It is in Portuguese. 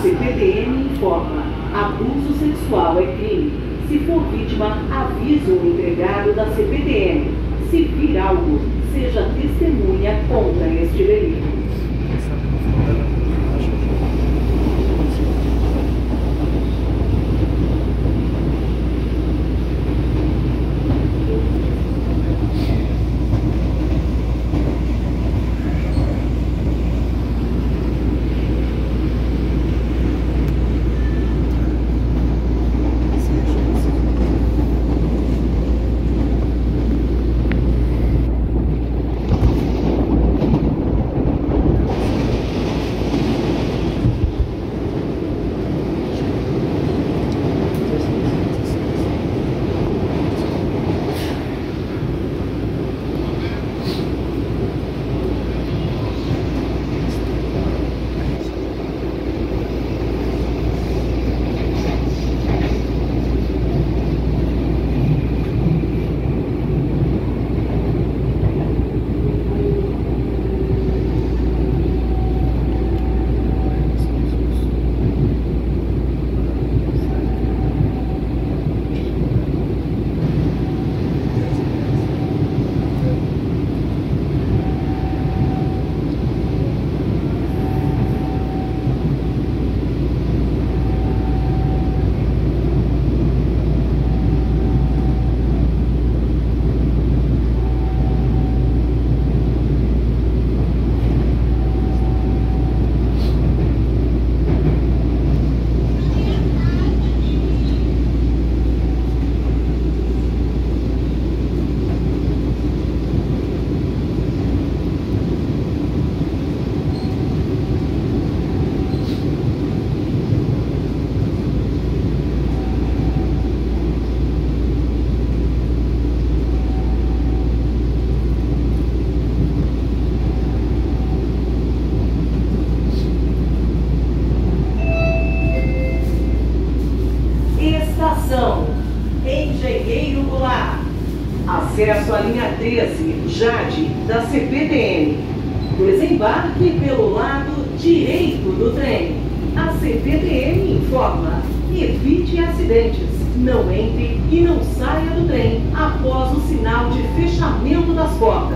CPTM informa: abuso sexual é crime. Se for vítima, avise o empregado da CPTM. Se vir algo, seja testemunha contra este delito. Engenheiro Goulart. Acesso à linha 13, Jade, da CPTM. Desembarque pelo lado direito do trem. A CPTM informa: evite acidentes. Não entre e não saia do trem após o sinal de fechamento das portas.